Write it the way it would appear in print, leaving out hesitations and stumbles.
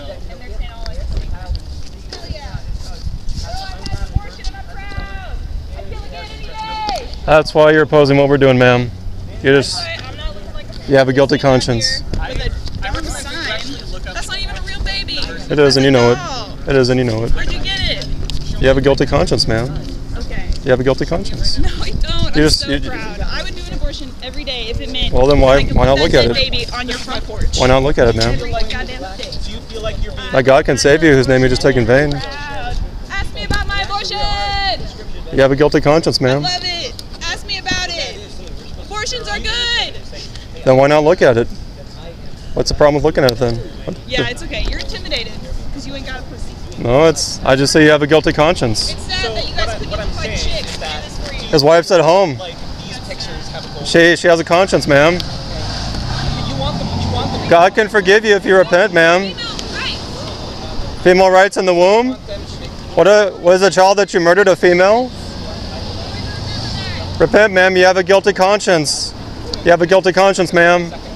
And they're saying all like the same thing. Hell yeah. Oh, I had an abortion and I'm proud. I feel again any day. That's why you're opposing what we're doing, ma'am. You're just, I'm not looking like a you have a guilty conscience. That's not even a real baby. It is, and you know it. It is, and you know it. Where'd you get it? You have a guilty conscience, ma'am. Okay. You have a guilty conscience. No, I don't. You're I'm just- so you- proud. I would do an abortion every day if it meant. Well, then I could why not put look that at it? baby on your front porch. Why not look at it, ma'am? Every goddamn day. Do you feel like you're being That God can save you, whose name you just take in vain. Proud. Ask me about my abortion. You have a guilty conscience, ma'am. Love it. Ask me about it. Abortions are good. Then why not look at it? What's the problem with looking at it then? Yeah, it's okay. You're intimidated because you ain't got a pussy. No, I just say you have a guilty conscience. It's sad that you guys couldn't even find chicks. Do this for you. His wife's at home. like these pictures have a goal? She has a conscience, ma'am. You want them. God can forgive you if you repent, ma'am. Female rights. Female rights in the womb? Was a child that you murdered a female? Repent, ma'am. You have a guilty conscience. You have a guilty conscience, ma'am.